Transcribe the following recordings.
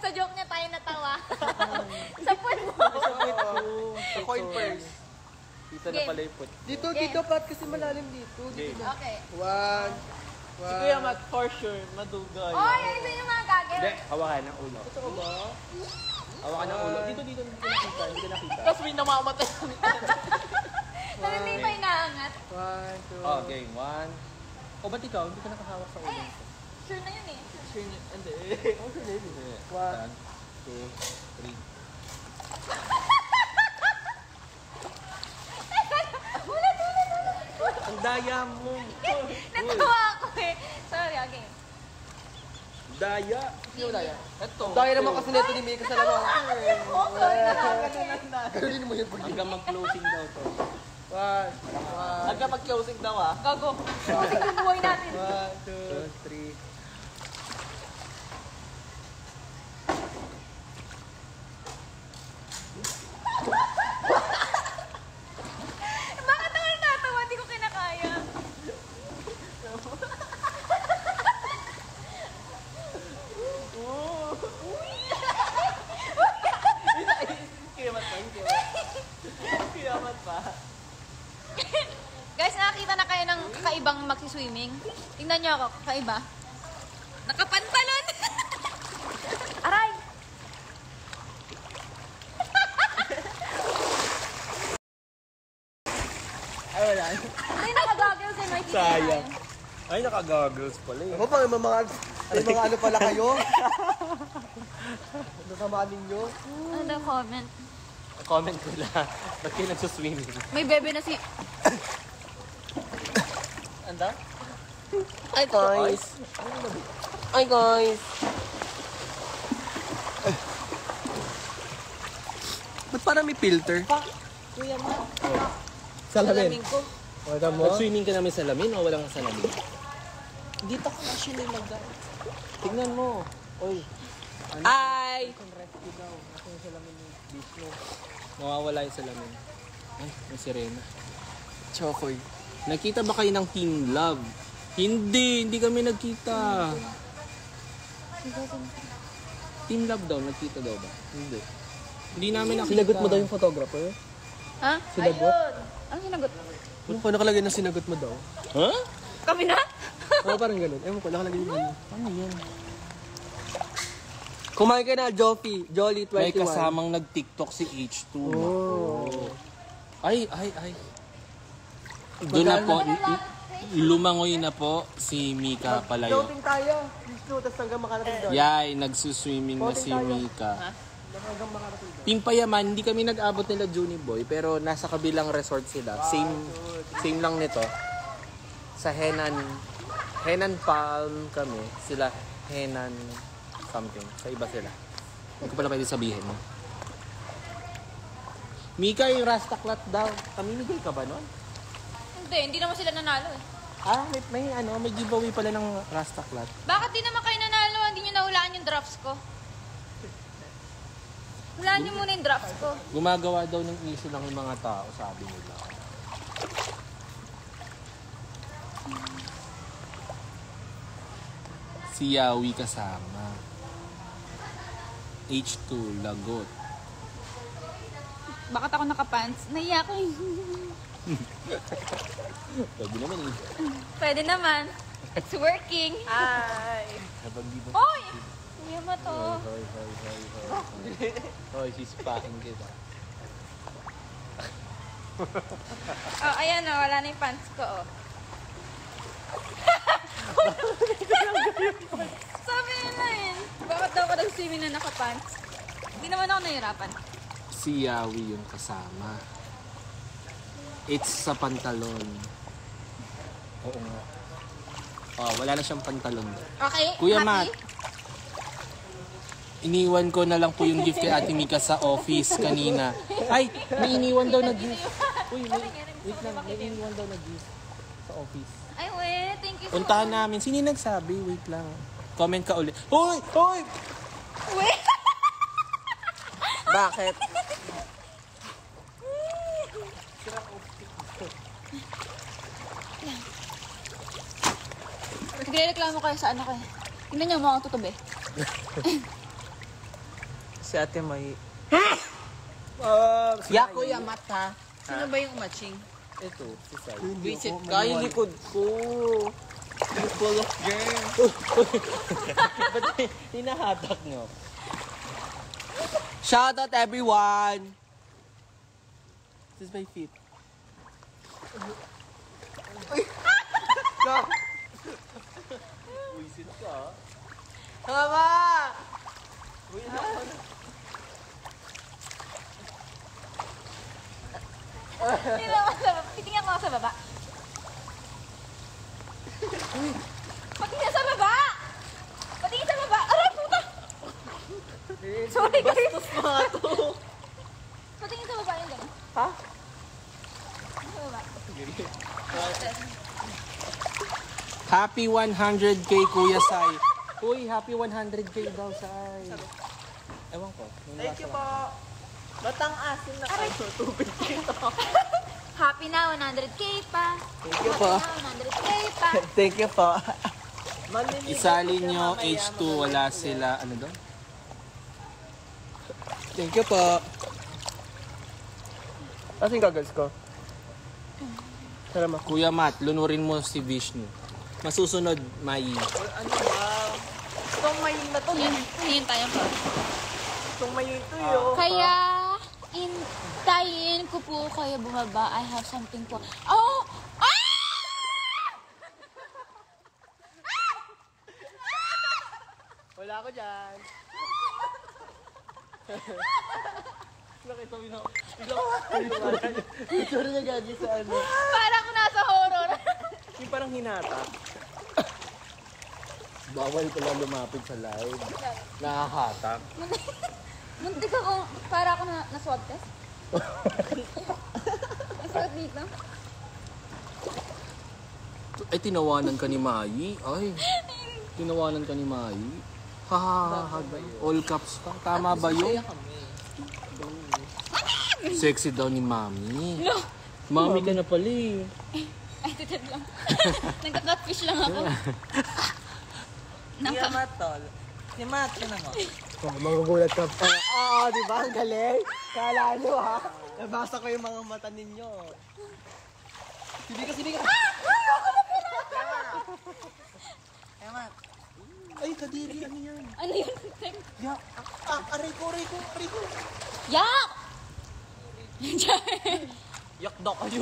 sa joke niya tayo natawa. Sa put mo. Sa coin purse. Dito na pala yung put. Dito, Pat, kasi malalim dito. Dito na. Okay. One. Si Kuya Matt, for sure, madugay. Oy, ano sa'yo yung mga gagawin? Hindi, hawakan ng ulo. Ito ba? Hawakan ng ulo. Dito, hindi ko nakita. Tapos may namamatay. Pero hindi pa inaangat. One, two. Oh, game. One. O, ba't ikaw? Hindi ka nakahawak sa ulo. Eh, sure na yun eh. Hindi. One. 2, 3. Ulit. Ang daya mo. Natawa ako eh. Sorry, okay. Daya. Sino daya? Ito. Daya naman kasi neto ni Mika sa laman. Okay. Galing mo yun. Hanggang mag-closing daw to. One. Hanggang mag-closing daw ah. Gago. Closing yung buhay natin. 1, 2, 3. Bakit ako natawa? Hindi ko kinakaya. Kiyamat pa. Guys, nakakita na kayo ng kakaibang magsiswimming? Tingnan niyo ako, kakaiba. Nakapantalon! Aray! Ay, wala. Hindi naka-goggles eh, may Sayang. Ay, naka-goggles pala eh. Ako pa, may mga ano pala kayo. Nasamaan ninyo. Ano comment? Comment ko lang. Ba't kayo nagsuswimming? May bebe na si... Anda? Hi guys. Hi guys. Ba't parang may filter? Kuya Matt. Salamin. ko. Wala mo? Nag-swimming ka namin sa lamin o walang salamin? Dito ko actually mag-out. Tingnan mo. Oy. Hi! Mawawala yung salamin. Ay, may sirena. Chokoy. Nakita ba kayo ng Team Love? Hindi kami nagkita. Team Love daw, nagkita daw ba? Hindi namin nakita. Sinagot mo daw yung photographer? Ha? Sinagot? Ano sinagot? Ano ko nakalagay na sinagot mo daw? Ha? Kami na? Oo, parang ganun. Ewan ko, nakalagay mo. Ano yan? Kumain ka na, Jolly 21. May kasamang nag-TikTok si H2. Oh. Ay. Doon na po, lumangoy na po si Mika Palayo. Floating tayo. Please, tapos hanggang makarating doon. Yay, nagsuswimming na si Mika. Team Payaman, hindi kami nag-abot nila Juni Boy, pero nasa kabilang resort sila. Same lang nito. Sa Henan Palm kami. Sila Henan something. Sa iba sila. Hindi ko pala pwede sabihin. Mika, yung Rastaklat daw. Pamimigay ka ba nun? Hindi naman sila nanalo eh. May giveaway pala ng Rastaklat. Bakit di naman kayo nanalo? Hindi nyo nahulaan yung drops ko. Hulaan nyo muna yung drops ko. Gumagawa daw ng issue lang yung mga tao, sabi nila. Si Yawi kasama. H2, lagot. Bakit ako nakapants? Naiya ko eh. Pwede naman eh. Pwede naman. It's working. Ay. Habang di mo... Hoy! Kuya mo to. Hoy. Hoy, sispain kita. Oh, ayan o. Wala na yung pants ko oh. Sabi nila eh. Bakit daw ako nag-swimming na nakapants? Hindi naman ako nahirapan. Si Yawi yung kasama. It's sa pantalon. Oo nga. Oh, wala na siyang pantalon. Okay, Kuya happy? Matt, iniwan ko na lang po yung gift kay Ate Mika sa office kanina. Ay, may iniwan daw na gift. Uy, wait lang. May iniwan daw na gift sa office. Ay, wait. Thank you so Puntahan much. namin. Sino yung nagsabi? Wait lang. Comment ka ulit. Hoy! Wait. Bakit? Nagre-reklamo kayo sa ano kayo. Tingnan niyo mga tutubi. Si Ate May. Ya, Kuya Mat, ha? Sino ba yung matching? Ito, si Sai. Visit ka, yung likod ko. You're full of germs. Ba't hinahatak nyo? Shout out everyone! This is my feet. Visit ka. Tama! Titingnan ko sa baba. Patingin sa baba! Patingin sa baba! Aray, puta! Sorry, guys. Bastos mga to. Patingin sa baba yung gano'n. Ha? Sa baba. Happy 100k, Kuya Sai. Uy, happy 100k daw, Sai. Ewan ko. Thank you po. Ba't ang asin na kayo? Tubig dito. Happy na, 100k pa. Thank you po. Happy na, 100k pa. Thank you po. Manliligo Isali siya nyo, mamaya, H2, wala sila. Ano daw? Thank you po. Asan yung goggles ko? Salamat. Kuya Matt, lunurin mo si Vishnu. Masusunod, Mai. Ano ba? Itong may na to. Tingin tayo pa. Itong may ito yun. Kaya, intayin ko po kayo bumaba. I have something po. Oh! Ah! Wala ako dyan. Nakita mo na. Picture niya gagi sa ano. Parang ako nasa horror. Yung parang hinata. Bawal pala lumapit sa live. Nakahatak. Muntik ako, para ako na swab test. Naswab dito. Ay, tinawanan ka ni Mai. Ay, tinawanan ka ni Mai. Ha. All caps ka. Tama ba yun? Sexy daw ni Mami. No. Mami ka na pala eh. Ay, tutad lang. Nagka-catfish lang ako. Si Matt, tol. Si Matt, yun ako. Oh, magugulat ka pa. Di ba? Ang galing. Kala nyo ha. Nabasa ko yung mga mata ninyo. Sige ka. Eh, Matt. Ay, kadiri. Ano yan? Ano yun? Ya. Aray ko. Yak! Yak daw kayo.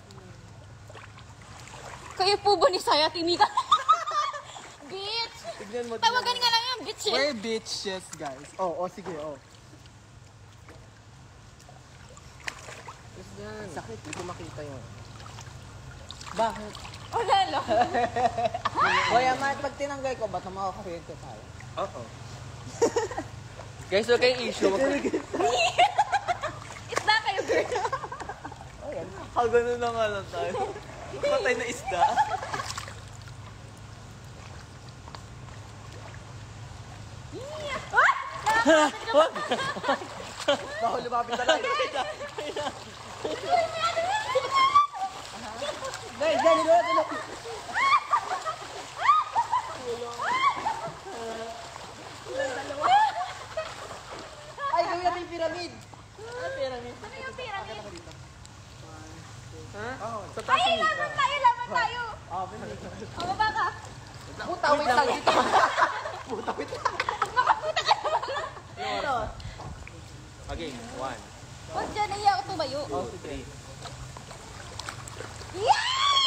Kayo po ba ni Saya Timika? Bitch! Tignan mo. Tawagan nga lang yung bitch eh. We're bitches, guys. Sige. Sakit, hindi ko makita yun. Bakit? Oh, lalo. Kuya Matt, pag tinanggal ko, ba't makakakuwento tayo? Oo. Guys, huwag kayong issue. Isda kayo, girl. Ganun na nga lang tayo. Patay na isda. Bawal lumapit na lang. Guys, dali na. Ay, gawin natin yung pyramid. Ano yung pyramid? Sa Ay, laban tayo. O, baba ka. Puta, wait lang dito. Puta, wait lang. Makaputa ka naman. Again, 1, Huwag dyan, nahiya ako tumayo. 3. Yeah!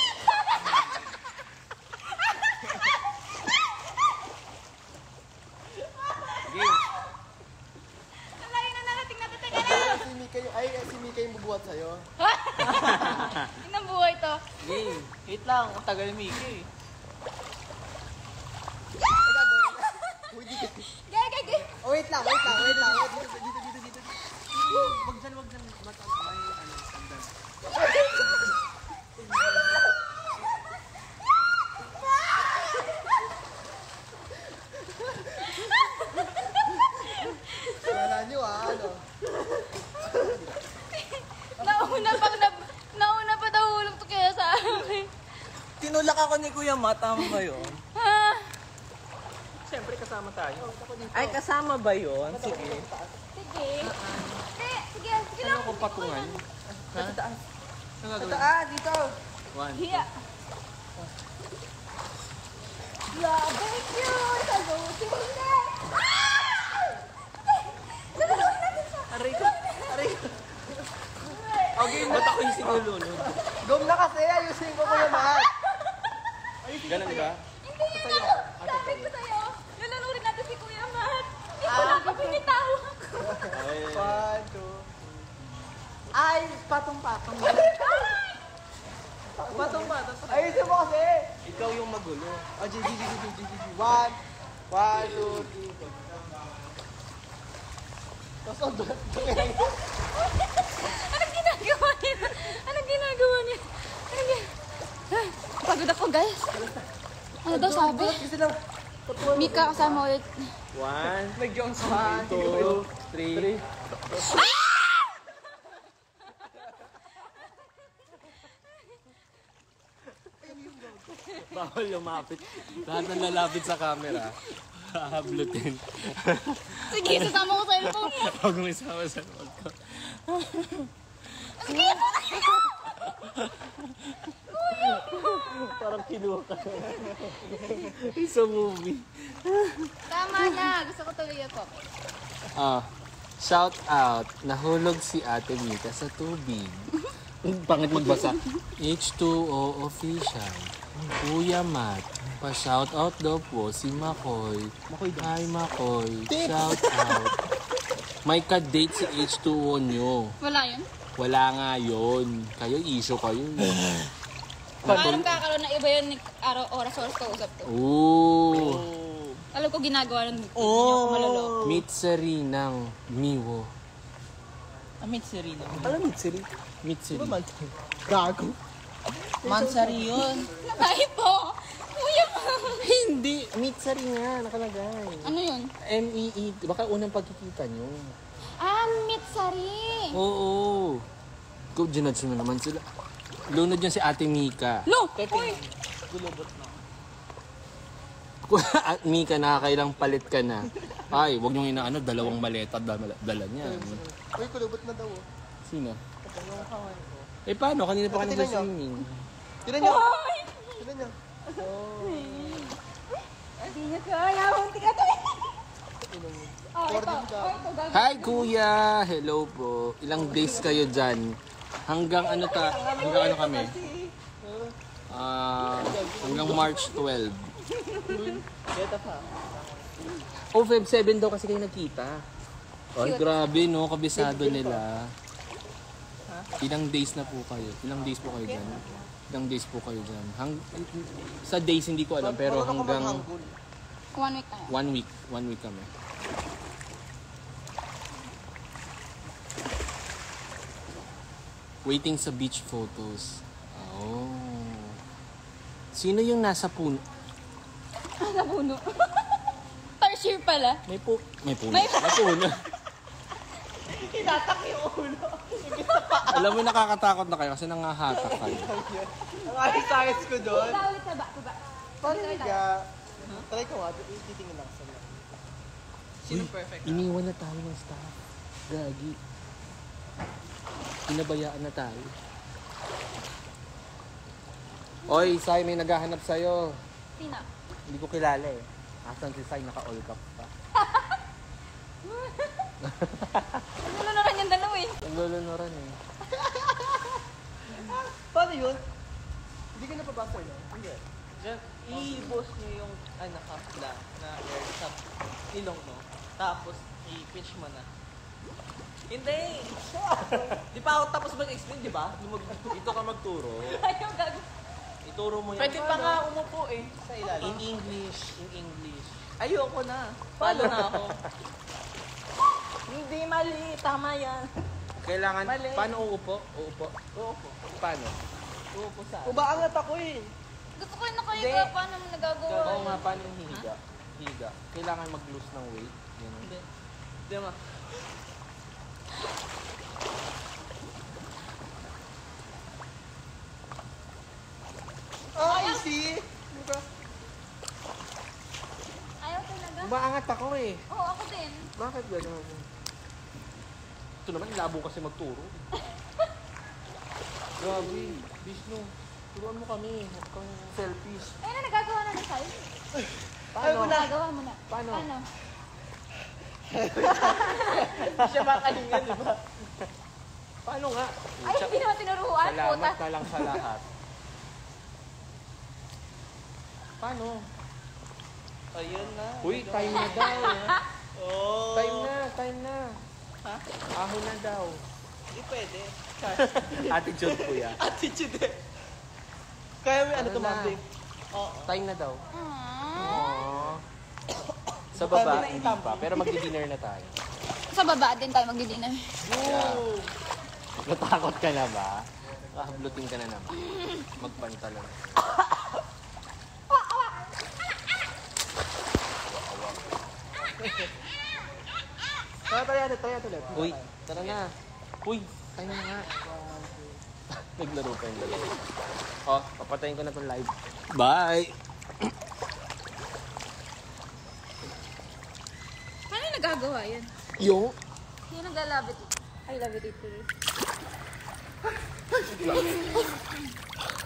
Game. Ang layo na narating natin. Teka na. Si Mika yung bubuhat sa'yo. Inang buhay to. Game. Wait lang, ang tagal ni Mickey. Gay. Oh, wait lang. Dito. Wag dyan. Wala nyo ano? Nauna pa daw hulog to kaya sa akin. Tinulak ako ni Kuya Matt, tama ba yun? Ah. Siyempre, kasama tayo. Ay, kasama ba yun? Sige. Sige. Sige Ano lang. kung patungan? Ha? Ano gagawin? Dito. One. Hiya. Grabe, cute! Salutin na! Salutin natin siya! Aray ko. Okay, ba't ako yung sinulunod? Gom na kasi, ayusin ko ko naman. Ganun ba? Hindi yun ano! Sabi ko sa'yo! Lulunurin natin si Kuya Matt! Hindi ko lang kapinitawag ko! 1, 2. Ay, patong-patong. Batong ba? Ayusin mo kasi. Ikaw yung magulo. Oh, G. 1, 2, 3. Tapos, Anong ginagawa niya? Anong ginagawa niya? Pagod ako, guys. Ano daw sabi? kasi lang. Mika kasama ulit. 1, Nag-jones pa. 2, 3. Bawal lumapit. Lahat ng lalapit sa camera. Hahablutin. Sige, sasama ko sa cellphone mo. Huwag mo isama sa loob ko. Sige, Parang kinuha ka. It's a movie. tama na. Gusto ko tuloy ako. Shout out. Nahulog si Ate Mika sa tubig. Pangit magbasa. H2O official. Kuya Matt. Pa-shout out daw po si Makoy. Hi Makoy. Shout out. May ka-date si H2O nyo. Wala yun. Wala nga yun. Kayo, issue kayo. Parang kakaroon na iba yun oras-oras kausap ko. Ooh. Alam ko ginagawa nun. Hindi ako maloloko. Meet Serena ng Miwo. Amit si Rino. Alam mo, Siri? Meet Serena. Gago. Mansari yun. Ay po! Kuya mo! Hindi. Meet Serena. Nakalagay. Ano yun? M-E-E. Baka unang pagkikita nyo. Ah, Mitsari! Oo. Go, ginudge mo naman sila. Lunod yan si Ate Mika. Lo! Uy! Gulubot na. At Mika, nakakailang palit ka na. Ay, wag niyong inaano, dalawang maleta dala niya. Uy, kulubot na daw. Sino? Eh paano? Kanina pa ka Tingnan niyo. nag-swimming. Tinan nyo. Tinan nyo. Hindi niya kaya. Munti ka to. Oh, ito. Oh, ito. Hi Kuya! Hello po. Ilang days kayo dyan? Hanggang ano kami? Hanggang March 12. Beta pa. Oh, Feb 7 daw kasi kayo nagkita. Ay, grabe no, kabisado nila. Ilang days na po kayo? Ilang days po kayo dyan? Ilang days po kayo dyan? Sa days hindi ko alam, pero hanggang 1 week na. 1 week. 1 week kami. Waiting sa beach photos. Oh. Sino yung nasa puno? Napuno. First year pala. May puno. May puno. Hinatak yung ulo. Alam mo, nakakatakot na kayo kasi nangahatak kayo. Ang ayos ko doon. Ulit na ba? Paano nga? Try ko nga. Titingin lang sa mga. Sino perfect? Iniwan na tayo ng staff. Gagi. Pinabayaan na tayo. Oy, Sai, may naghahanap sa'yo. Sino? Hindi ko kilala eh. Asan si Sai? Naka-all cap pa. Nulunuran yung dalawa eh. Naglulunuran eh. Paano yun? Hindi ka napabasa yun? Hindi. Diyan, i-boss nyo yung nakapla na air sa ilong mo. Tapos, i-pitch mo na. Hindi! Di pa ako tapos mag-explain, di ba? Dito ka magturo. Ayaw gago. Ituro mo yan. Pwede pa nga umupo eh. Sa ilalim. In English. In English. Ayoko na. Palo na ako. Hindi mali. Tama yan. Kailangan, Mali. paano uupo? Uupo. Uupo. Paano? Uupo sa Umaangat ako eh. Gusto ko yung nakahiga. Hindi. Paano mo nagagawa? Oo nga, paano yung higa? Higa. Kailangan mag-lose ng weight. Ganun. Hindi. Di ba? Ah, easy. Diba? Ayaw talaga. lahat ako eh. Oo, ako din. Bakit gano'n? Ito naman, labo kasi magturo. Grabe, Vishnu. Turuan mo kami. Huwag kang selfish. Ayun na, nagagawa na ng sa'yo. Paano? Nagagawa mo na. Paano? Hindi siya makalingan, di ba? Paano nga? Ay, hindi naman tinuruan. Puta. Salamat na lang sa lahat. Paano? Ayun na. Uy, time na daw. Oh. Time na. Ha? Ahon na daw. Hindi pwede. Attitude kuya. Attitude eh. Kaya may ano Ano na? tumambling. Oo. Time na daw. Mm. Aww. Sa baba, hindi pa. Pero magdi-dinner na tayo. Sa baba din tayo magdi-dinner. Woo! Natakot ka na ba? Hablutin ka na naman. Magpantalon. Tayo ulit. Uy, tara na. Uy, tayo na nga. Naglaro pa yung dalawa. Oh, papatayin ko na itong live. Bye! Paano yung nagagawa yun? Yung? Yung naglalabit. I love it.